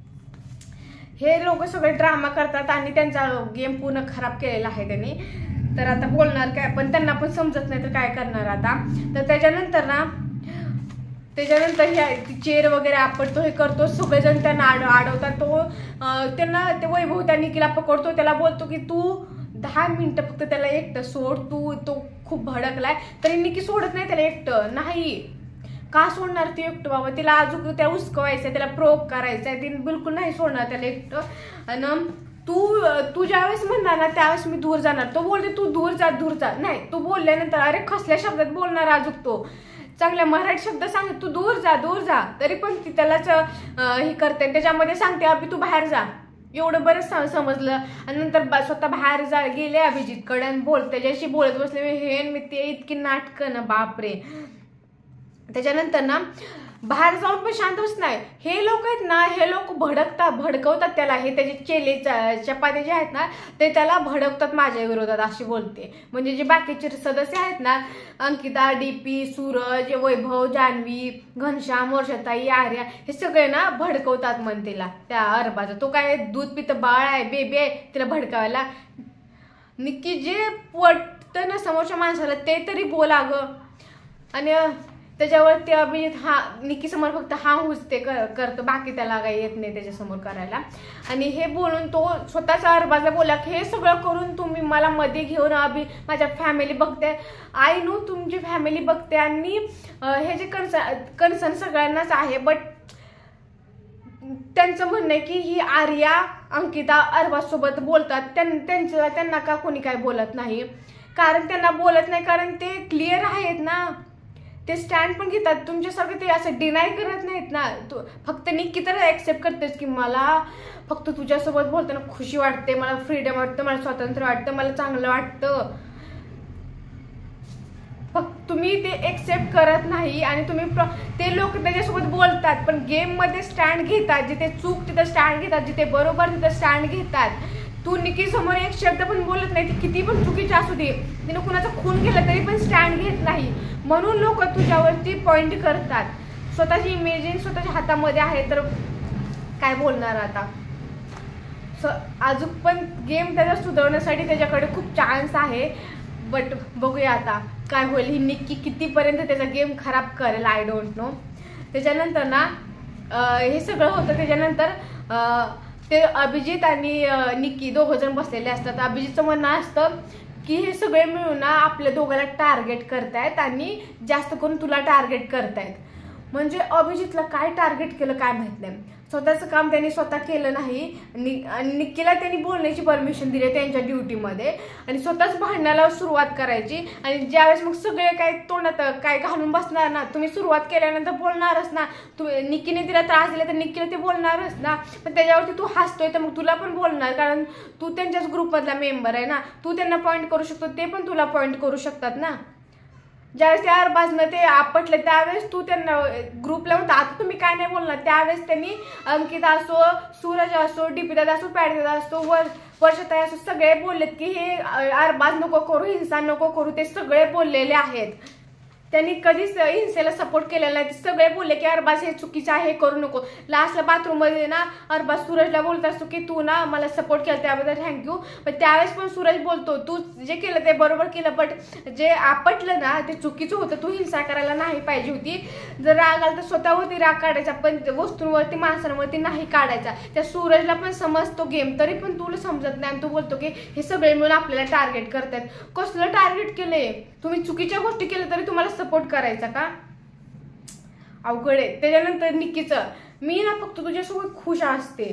हे लोक सगळे ड्रामा करतात आणि त्यांचा गेम पूर्ण खराब केलेला आहे त्यांनी. तर आता बोलणार काय, पण त्यांना पण समजत नाही तर काय करणार आता. तर त्याच्यानंतर ना त्याच्यानंतर हे चेअर वगैरे आपटतो, हे करतो, सगळेजण त्यांना आड अडवतात. तो त्यांना ते वैभव त्या निकीला पकडतो, त्याला बोलतो की तू दहा मिनिटं फक्त त्याला एकटं सोड, तू तो खूप भडकलाय. तरी निकी सोडत नाही त्याला एकटं. नाही का सोडणार ती एकटं बाबा, तिला अजून त्या उचकवायचं, त्याला प्रोक करायचं आहे, तिने बिलकुल नाही सोडणार त्याला एकटं. आणि तू तू ज्यावेळेस म्हणणार ना त्यावेळेस मी दूर जाणार. तो बोलते तू दूर जा दूर जा. नाही, तू बोलल्यानंतर अरे कसल्या शब्दात बोलणार अजून, तो चांगल्या मराठी शब्द सांग, तू दूर जा दूर जा, तरी पण ती त्यालाच हे करते. त्याच्यामध्ये सांगते अभि तू बाहेर जा, एवढं बरंच समजलं. आणि नंतर स्वतः बाहेर जा गेले अभिजितकडे आणि बोल त्याच्याशी बोलत बसले. हे मी ते इतकी नाटकं ना बापरे. त्याच्यानंतर ना बाहेर जाऊन पण शांत बसत नाही. हे लोक आहेत ना, हे लोक भडकतात भडकवतात त्याला. हे त्याचे चेले चपाती जे आहेत ना ते त्याला भडकतात माझ्या विरोधात अशी बोलते. म्हणजे जे बाकीचे सदस्य आहेत ना, अंकिता, डीपी, सूरज, वैभव, जान्हवी, घनश्याम, वर्षाताई, आर्या, हे सगळे ना भडकवतात मन तिला त्या अरबाचा. तो काय दूध पित बाळ आहे, बेबी आहे, तिला भडकावायला. निक्की जे पटतं ना समोरच्या माणसाला ते तरी बोला ग. आणि त्याच्यावर ते अभिजित हा निक्की समोर फक्त हा हुज ते करतो, बाकी त्याला काही येत नाही त्याच्यासमोर करायला. आणि हे बोलून तो स्वतःचा अरबाजला बोला की हे सगळं करून तुम्ही मला मध्ये घेऊन अभि माझ्या फॅमिली बघते. आय नो तुमची फॅमिली बघते आणि हे जे कन्सर्न कन्सर्न सगळ्यांनाच आहे. बट त्यांचं म्हणणं आहे की ही आर्या, अंकिता अरबाजसोबत बोलतात, त्यांचं त्यांना का कोणी काय बोलत नाही. कारण त्यांना बोलत नाही कारण ते क्लिअर आहेत ना, ते स्टँड पण घेतात. तुमच्यासारखं ते असं डिनाय करत नाहीत ना. तू फक्त निक्की तर ऍक्सेप्ट करतेस की मला फक्त तुझ्यासोबत बोलताना खुशी वाटते, मला फ्रीडम वाटतं, मला स्वातंत्र्य वाटतं, मला चांगलं वाटतं. फक्त तुम्ही ते एक्सेप्ट करत नाही आणि तुम्ही ते लोक त्याच्यासोबत बोलतात पण गेम मध्ये स्टँड घेतात. जिथे चूक तिथं स्टँड घेतात, जिथे बरोबर तिथं स्टँड घेतात. तू निकी समोर एक शब्द पण बोलत नाही, ती किती पण चुकीची असू दे, तिने कुणाचा खून केला तरी पण स्टँड घेत नाही. म्हणून लोक तुझ्यावरती पॉइंट करतात. स्वतःची इमेजिन स्वतःच्या हातामध्ये आहे तर काय बोलणार आता. अजून पण गेम त्याचा सुधारण्यासाठी त्याच्याकडे खूप चान्स आहे. बट बघूया आता काय होईल. ही निक्की कितीपर्यंत त्याचा गेम खराब करेल आय डोंट नो. त्याच्यानंतर ना हे सगळं होतं. त्याच्यानंतर ते अभिजित आणि निक्की दोघं जण बसलेले असतात. अभिजितचं म्हणणं असतं की हे सगळे मिळून ना आपल्या दोघांना टार्गेट करतायत आणि जास्त करून तुला टार्गेट करतायत. म्हणजे अभिजितला काय टार्गेट केलं काय माहित नाही. स्वतःचं काम त्यांनी स्वतः केलं नाही. निक्कीला त्यांनी बोलण्याची परमिशन दिली त्यांच्या ड्युटीमध्ये आणि स्वतःच भांडणाला सुरुवात करायची. आणि ज्यावेळेस मग सगळे काय तोंडात काय घालून बसणार ना, तुम्ही सुरुवात केल्यानंतर बोलणारच ना. तू निक्कीने तिला त्रास दिला तर निक्कीला ते बोलणारच ना. पण त्याच्यावरती तू हसतोय तर मग तुला पण बोलणार, कारण तू त्यांच्याच ग्रुपमधला मेंबर आहे ना. तू त्यांना पॉईंट करू शकतो, ते पण तुला पॉईंट करू शकतात ना. ज्यावेळेस त्या अरबाजनं ते आपटलं त्यावेळेस तू त्यांना ग्रुपला म्हणता आता तुम्ही काय नाही बोलणार. त्यावेळेस त्यांनी अंकिता असो, सूरज असो, डीपीदादा असो, पॅडदादा असो, वर वर्षाताई असो, सगळे बोललेत की हे अरबाज नको करू, हिंसा नको करू. ते सगळे बोललेले आहेत. त्यांनी कधीच हिंसेला सपोर्ट केलेला नाही. सगळे बोलले की अरबाज हे चुकीचं आहे, हे करू नको. लास्टला बाथरूम मध्ये ना अरबाज सूरजला बोलत असतो की तू ना मला सपोर्ट केला त्याबद्दल थँक्यू. पण त्यावेळेस पण सूरज बोलतो तू जे केलं ते बरोबर केलं, बट जे आपटलं ना ते चुकीचं होतं. तू हिंसा करायला नाही पाहिजे होती. जर राग आला तर स्वतःवरती राग काढायचा, पण वस्तूंवरती माणसांवरती नाही काढायचा. त्या सूरजला पण समजतो गेम, तरी पण तुला समजत नाही आणि तू बोलतो की हे सगळे मिळून आपल्याला टार्गेट करतात. कसलं टार्गेट केलंय? तुम्ही चुकीच्या गोष्टी केल्या तरी तुम्हाला सपोर्ट करायचा का? अवघड आहे. त्याच्यानंतर निक्कीचं मी ना फक्त तुझ्यासोबत खुश असते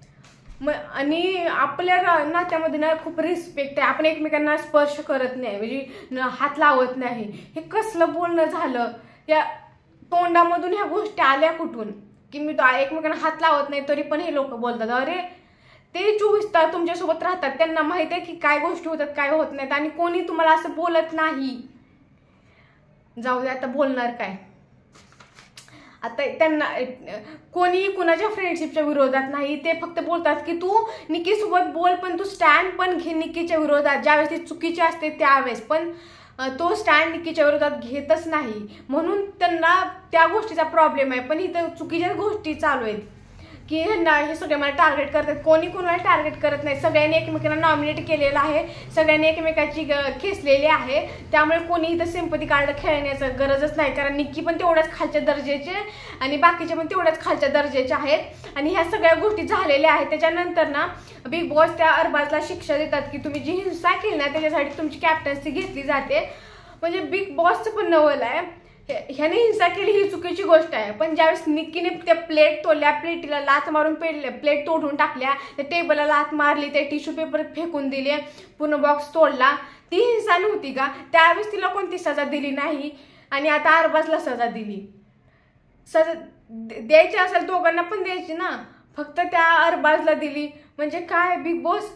आणि आपल्या नात्यामध्ये ना खूप रिस्पेक्ट आहे. आपण एकमेकांना स्पर्श करत नाही, म्हणजे हात लावत नाही. हे कसलं बोलणं झालं? या तोंडामधून ह्या गोष्टी आल्या कुठून की मी तो एकमेकांना हात लावत नाही तरी पण हे लोक बोलतात. अरे ते चोवीस तास तुमच्यासोबत राहतात, त्यांना माहिती आहे की काय गोष्टी होतात काय होत नाहीत, आणि कोणी तुम्हाला असं बोलत नाही. जाऊ दे आता बोलणार काय. आता त्यांना कोणी कुणाच्या फ्रेंडशिपच्या विरोधात नाही, ते फक्त बोलतात की तू निक्कीसोबत बोल पण तू स्टँड पण घे निक्कीच्या विरोधात. ज्यावेळेस ती चुकीची असते त्यावेळेस पण तो स्टँड निक्कीच्या विरोधात घेतच नाही, म्हणून त्यांना त्या गोष्टीचा प्रॉब्लेम आहे. पण इथं चुकीच्या गोष्टी चालू आहेत की ना हे सगळे मला टार्गेट करतात. कोणी कोणाला टार्गेट करत नाही, सगळ्यांनी एकमेकांना नॉमिनेट केलेलं आहे, सगळ्यांनी एकमेकाची खेचलेली आहे. त्यामुळे कोणी इथं सिंपती कार्ड खेळण्याचं गरजच नाही, कारण निक्की पण तेवढ्याच खालच्या दर्जाचे आणि बाकीचे पण तेवढ्याच खालच्या दर्जाचे आहेत. आणि ह्या सगळ्या गोष्टी झालेल्या आहेत. त्याच्यानंतर ना बिग बॉस त्या अरबाजला शिक्षा देतात की तुम्ही जी हिंसा केली ना त्याच्यासाठी तुमची कॅप्टन्सी घेतली जाते. म्हणजे बिग बॉसचं पण नवल आहे, ह्याने हिंसा केली ही चुकीची गोष्ट आहे. पण ज्यावेळेस निक्कीने त्या प्लेट तोडल्या, प्लेटीला लात मारून पेटले, प्लेट तोडून टाकल्या, त्या टेबलला लात मारली, ते टिश्यू पेपर फेकून दिले, पूर्ण बॉक्स तोडला, ती हिंसा नव्हती का? त्यावेळेस तिला कोणती सजा दिली नाही आणि आता अरबाजला सजा दिली. सजा द्यायची असेल दोघांना पण द्यायची ना, फक्त त्या अरबाजला दिली म्हणजे काय? बिग बॉस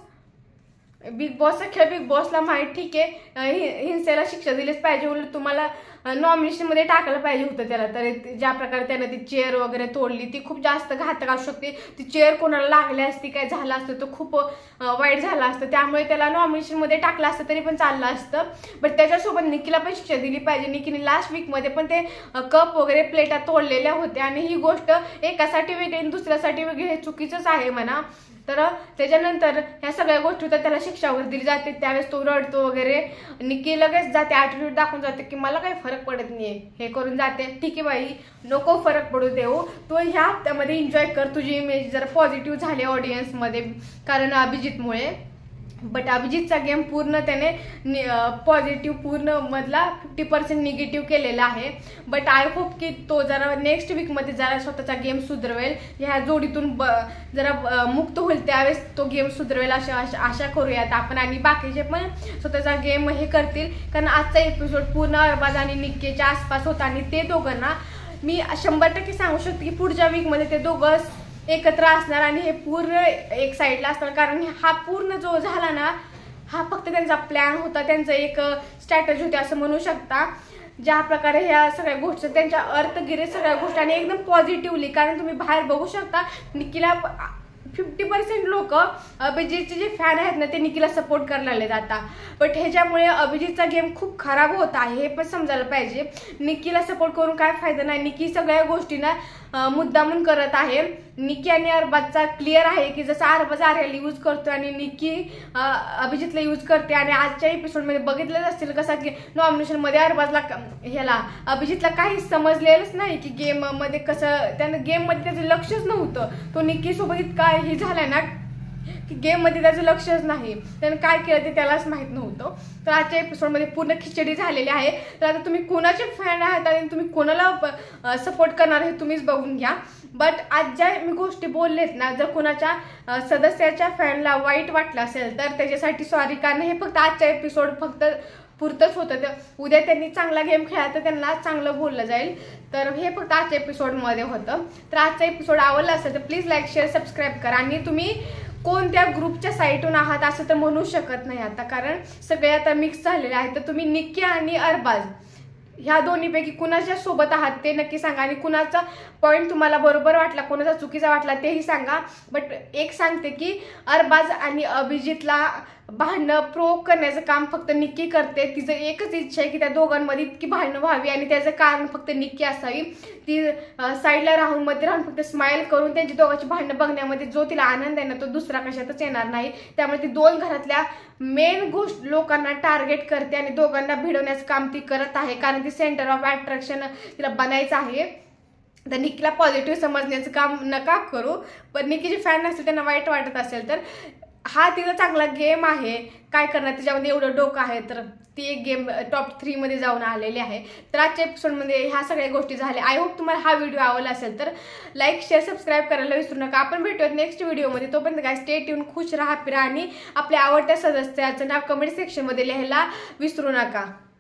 बिग बॉसचा खेळ बिग बॉसला माहीत. ठीक आहे, हिंसेला शिक्षा दिलीच पाहिजे, उलट तुम्हाला नॉमिनेशनमध्ये टाकायला पाहिजे होतं त्याला. तर ज्या प्रकारे त्यानं ती चेअर वगैरे तोडली ती खूप जास्त घातक असू शकते. ती चेअर कोणाला लागली असती, काय झालं असतं तर खूप वाईट झालं असतं. त्यामुळे त्याला नॉमिनेशनमध्ये टाकलं असतं तरी पण चाललं असतं. बट त्याच्यासोबत निक्कीला पण शिक्षा दिली पाहिजे. निक्कीने लास्ट वीकमध्ये पण ते कप वगैरे प्लेटा तोडलेल्या होत्या आणि ही गोष्ट एकासाठी वेगळी आणि दुसऱ्यासाठी वेगळी हे चुकीचंच आहे म्हणा. तर त्याच्यानंतर ह्या सगळ्या गोष्टी तर त्याला शिक्षा वगैरे दिली जाते. त्यावेळेस तो रडतो वगैरे, निक्की लगेच जाते, ॲटिट्यूड दाखवून जाते की मला काही फरक पडत नाही, हे करून जाते. ठीक आहे बाई, नको फरक पडू देऊ, तो ह्या हप्त्यामध्ये एन्जॉय कर, तुझी इमेज जरा पॉझिटिव्ह झाली ऑडियन्समध्ये कारण अभिजितमुळे. बट अभिजितचा गेम पूर्ण त्याने पॉझिटिव्ह पूर्ण मधला फिफ्टी पर्सेंट निगेटिव्ह केलेला आहे. बट आय होप की तो जरा नेक्स्ट वीकमध्ये जरा स्वतःचा गेम सुधरवेल, ह्या जोडीतून ब जरा मुक्त होईल, त्यावेळेस तो गेम सुधरवेल अशा आशा करूयात आपण. आणि बाकीचे पण स्वतःचा गेम हे करतील, कारण आजचा एपिसोड पूर्ण अरबाज आणि निक्कीच्या आसपास होता आणि ते दोघांना मी शंभर टक्के सांगू शकते की पुढच्या वीकमध्ये ते दोघं एकत्र असणार आणि हे पूर्ण एक साईडला असणार. कारण हा पूर्ण जो झाला ना हा फक्त त्यांचा प्लॅन होता, त्यांचं एक स्ट्रॅटेजी होती असं म्हणू शकता. ज्या प्रकारे ह्या सगळ्या गोष्टी त्यांच्या अर्थगिरी सगळ्या गोष्टी आणि एकदम पॉझिटिव्हली, कारण तुम्ही बाहेर बघू शकता निक्कीला फिफ्टी पर्सेंट लोक अभिजितचे जे फॅन आहेत ना ते निक्कीला सपोर्ट करायला जातात. बट ह्याच्यामुळे अभिजितचा गेम खूप खराब होत आहे हे पण समजायला पाहिजे. निक्कीला सपोर्ट करून काय फायदा नाही, निक्की सगळ्या गोष्टींना मुद्दामून करत आहे. निक्की आणि अरबाजचा क्लिअर आहे की जसं अरबाज आर्याला यूज करतो आणि निक्की अभिजितला यूज करते. आणि आजच्या एपिसोडमध्ये बघितलंच असतील कसं की नॉमिनेशनमध्ये अरबाजला ह्याला अभिजितला काही समजलेलंच नाही की गेममध्ये कसं, त्यानं गेममध्ये त्याचं लक्षच नव्हतं. तो निक्कीसोबत इतका हे झालाय ना की गेममध्ये त्याचं लक्षच नाही, त्यानं काय केलं ते त्यालाच माहीत नव्हतं. तर आजच्या एपिसोडमध्ये पूर्ण खिचडी झालेली आहे. तर आता तुम्ही कोणाचे फॅन आहात आणि तुम्ही कोणाला सपोर्ट करणार हे तुम्हीच बघून घ्या. बट आज ज्या मी गोष्टी बोललेत ना, जर कोणाच्या सदस्याच्या फॅनला वाईट वाटलं असेल तर त्याच्यासाठी सॉरी, कारण हे फक्त आजच्या एपिसोड फक्त पुरतंच होतं. तर उद्या त्यांनी चांगला गेम खेळला तर त्यांना चांगलं बोललं जाईल. तर हे फक्त आजच्या एपिसोडमध्ये होतं. तर आजचा एपिसोड आवडला असेल तर प्लीज लाईक शेअर सबस्क्राईब करा. आणि तुम्ही कोणत्या ग्रुपच्या साईटून आहात असं तर म्हणू शकत नाही आता, कारण सगळे आता मिक्स झालेले आहेत. तर तुम्ही निक्की आणि अरबाज ह्या दोन्हीपैकी कुणाच्या सोबत आहात ते नक्की सांगा आणि कुणाचा पॉईंट तुम्हाला बरोबर वाटला, कोणाचा चुकीचा वाटला तेही सांगा. बट एक सांगते की अरबाज आणि अभिजितला भांडणं प्रोवोक करण्याचं काम फक्त निक्की करते. तिचं एकच इच्छा आहे की त्या दोघांमध्ये इतकी भांडणं व्हावी आणि त्याचं कारण फक्त निक्की असावी. ती साईडला राहून मध्ये राहून फक्त स्माईल करून त्यांची दोघांची भांडणं बघण्यामध्ये जो तिला आनंद आहे ना तो दुसरा कशातच येणार नाही. त्यामुळे ती दोन घरातल्या मेन गोष्ट लोकांना टार्गेट करते आणि दोघांना भिडवण्याचं काम ती करत आहे, कारण ती सेंटर ऑफ अट्रॅक्शन तिला बनायचं आहे. तर निक्कीला पॉझिटिव्ह समजण्याचं काम नका करू. पण निक्कीचे फॅन असतील त्यांना वाईट वाटत असेल तर हा तिचा चांगला गेम आहे, काय करणार, त्याच्यामध्ये एवढं डोकं आहे. तर ती एक गेम टॉप थ्री मध्ये जाऊन आलेली आहे. तर आजच्या एपिसोडमध्ये ह्या सगळ्या गोष्टी झाल्या. आय होप तुम्हाला हा व्हिडिओ आवडला असेल तर लाईक शेअर सबस्क्राईब करायला विसरू नका. आपण भेटूयात नेक्स्ट व्हिडिओमध्ये. तोपर्यंत काय स्टे ट्यून, खुश राहा, फिरा आणि आपल्या आवडत्या सदस्याचं नाव कमेंट सेक्शनमध्ये लिहायला विसरू नका.